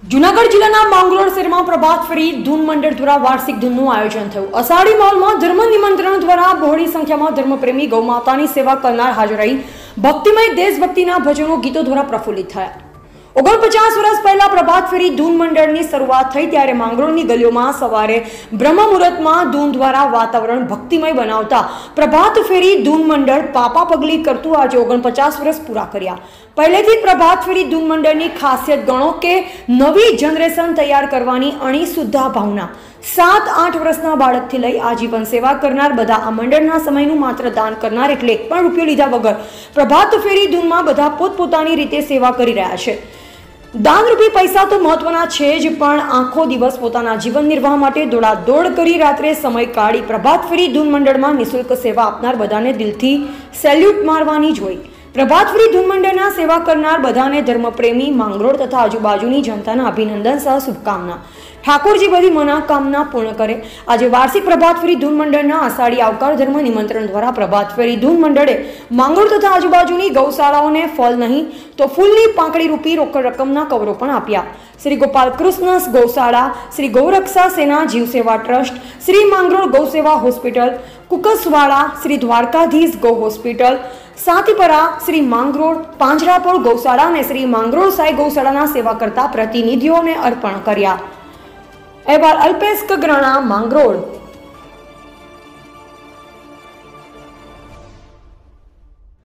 જૂનાગઢ જિલ્લાના માંગરોળ શહેરમાં પ્રભાત ફેરી ધૂન મંડળ દ્વારા વાર્ષિક ધૂનનું આયોજન થયું। અષાઢી માહોલમાં ધર્મ નિમંત્રણ દ્વારા બહોળી સંખ્યામાં ધર્મપ્રેમી ગૌમાતાની સેવા કરનાર હાજર રહી ભક્તિમય દેશભક્તિના ભજનો ગીતો દ્વારા પ્રફુલ્લિત થયા। 49 વર્ષ પહેલા પ્રભાત ફેરી ધૂન મંડળની શરૂઆત થઈ ત્યારે માંગરોળની ગલીઓમાં સવારે બ્રહ્મ મુહૂર્તમાં ધૂન દ્વારા વાતાવરણ ભક્તિમય બનાવતા પ્રભાત ફેરી ધૂન મંડળ પાપા પગલી કરતું આજે 49 વર્ષ પૂરા કર્યા। પહેલેથી પ્રભાત ફેરી ધૂન મંડળની ખાસિયત ગણો કે નવી જનરેશન તૈયાર કરવાની અણીસુદ્ધા ભાવના। 7-8 વર્ષના બાળકથી લઈ આજીવન સેવા કરનાર બધા આ મંડળના સમયનું માત્ર દાન કરનાર એટલે એક પણ રૂપિયો લીધા વગર પ્રભાત ફેરી ધૂનમાં બધા પોતપોતાની રીતે સેવા કરી રહ્યા છે। દાનરૂપી પૈસા તો મહત્વના છે જ, પણ આખો દિવસ પોતાના જીવન નિર્વાહ માટે દોડાદોડ કરી રાત્રે સમય કાઢી પ્રભાત ફેરી ધૂન મંડળમાં નિઃશુલ્ક સેવા આપનાર બધાને દિલથી સેલ્યુટ મારવાની જ હોય। પ્રભાત ફેરી ધૂન મંડળના સેવા કરનાર બધાને ધર્મપ્રેમી માંગરોળ તથા આજુબાજુની જનતાના અભિનંદન સહ શુભકામના। ઠાકોરજી બધી મનોકામના પૂર્ણ કરે। આજે વાર્ષિક પ્રભાત ફેરી ધૂન મંડળના આષાઢી આવકાર ધર્મ નિમંત્રણ દ્વારા પ્રભાત ફેરી ધૂન મંડળે માંગરોળ તથા આજુબાજુની ગૌશાળાઓને ફળ નહીં તો ફૂલની પાંખડી રૂપી રોકડ રકમના કવરો પણ આપ્યા। શ્રી ગોપાલ કૃષ્ણ ગૌશાળા, Shri ગૌરક્ષા Sena Jeev Seva trust, Shri Mangrol Gauseva hospital, Kukaswada, Shri Dwarkadhish Gau hospital, Satipara, Shri Mangrol, Panjrapol Gaushala અને શ્રી માંગરોળ સાઈ ગૌશાળાના સેવા કરતા પ્રતિનિધિઓને અર્પણ કર્યા। અહેવાલ અલ્પેશ કગરાણા, માંગરોળ।